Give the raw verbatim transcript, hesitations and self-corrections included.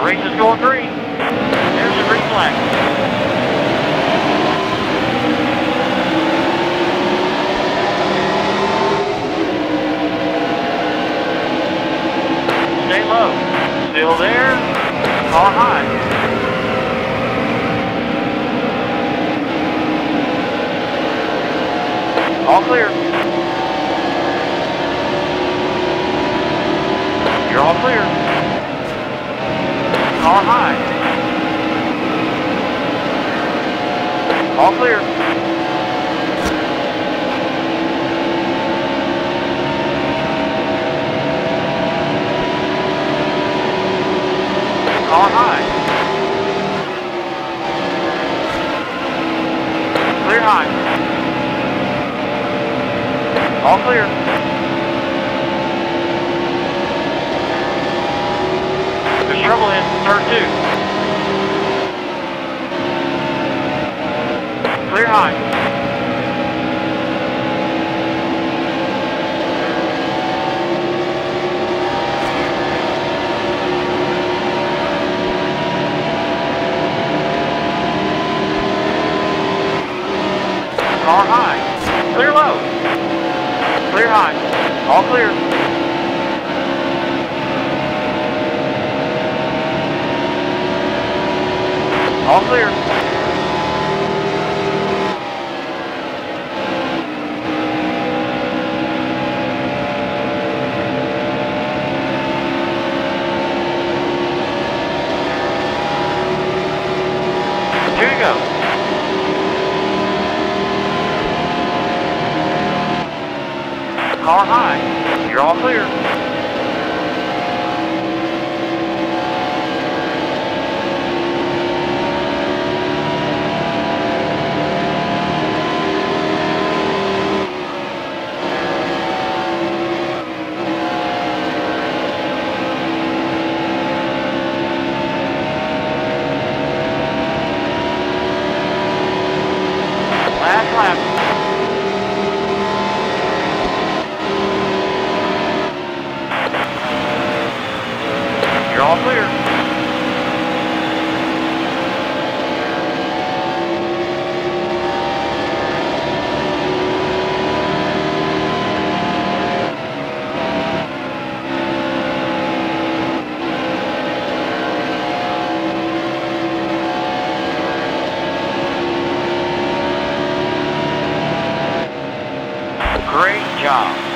Race is going green. There's the green flag. Stay low. Still there. Car high. All clear. You're all clear. Car high. All clear. Car high. Clear high. All clear. There's trouble in turn two. Clear high. Car high. Clear low. Clear high. All clear. All clear. Here you go. Car high. You're all clear. Last lap. You're all clear. Great job.